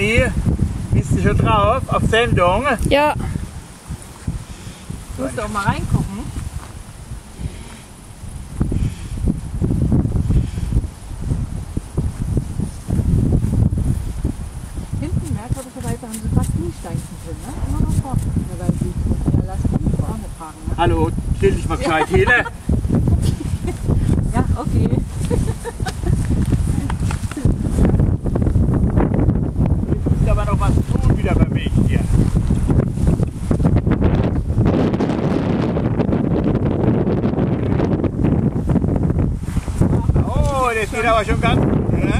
Anni, bist du schon drauf auf Sendung? Ja. Du musst auch mal reingucken. Hinten, merkwürdigerweise, haben sie fast nie Steinchen drin, ne? Immer noch vorne. Ja, weil sie ja, lass die vorne tragen, ne? Hallo, stell dich mal gescheit hin. Ja, okay. Jetzt muss aber noch was tun wieder beim Weg hier. Oh, das geht aber schon ganz gut, ne?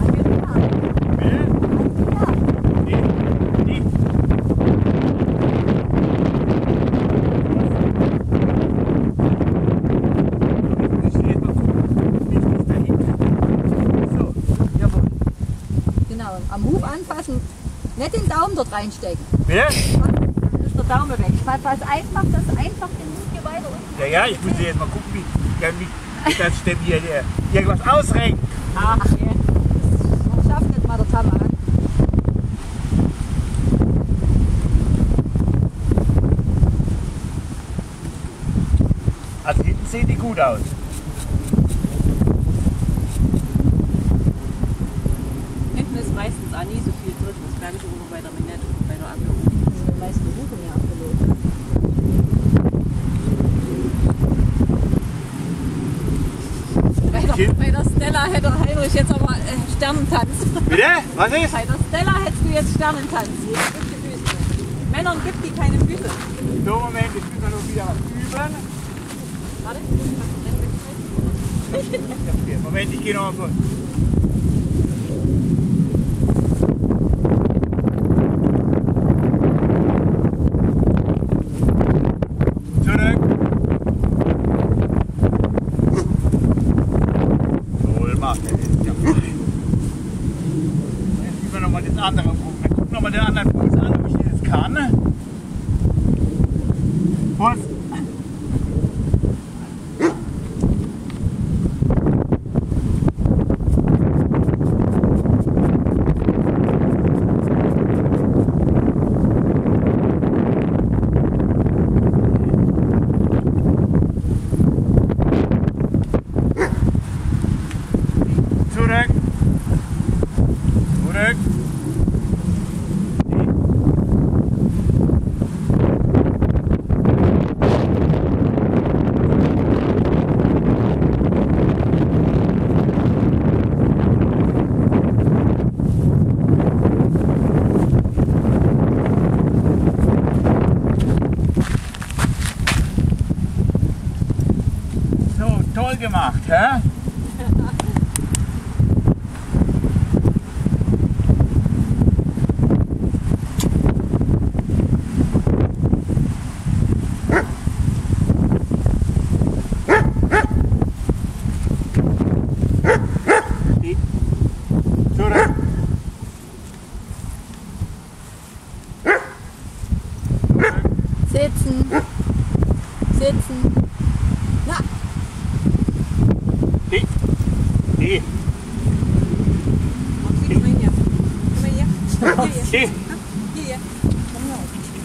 Genau, am Huf anfassen, nicht den Daumen dort reinstecken. Ja? Dann ist der Daumen weg. Was einfach, das einfach den Huf hier weiter unten. Ja, ja, ich muss jetzt mal gucken, wie das stimmt hier irgendwas ausrenkt. Ach, ja. Das schafft nicht mal der Tamara. Also hinten sehen die gut aus. Hinten ist meistens auch nie so viel drin, das merke ich immer bei der Minette, bei der Angelung. Das sind die meisten Hufen hier abgelogen. Bei der Stella hätte Heinrich jetzt aber Sternentanz. Bitte? Was ist? Bei der Stella hättest du jetzt Sternentanz. Jetzt gibt die Füße. Männern gibt die keine Füße. So, Moment, jetzt müssen wir noch wieder was üben. Warte. Moment, ich gehe noch mal kurz. Zurück. Toll, macht er jetzt. Ja. Jetzt üben wir nochmal das andere Fuß. Wir gucken nochmal den anderen Fuß an, ob ich das kann. Fuß. Zurück. Zurück. So, toll gemacht, hä? Zurück. Sitzen. Sitzen. Na, Die. Die. Komm hier. Komm mal hier. Die. Hier. komm her.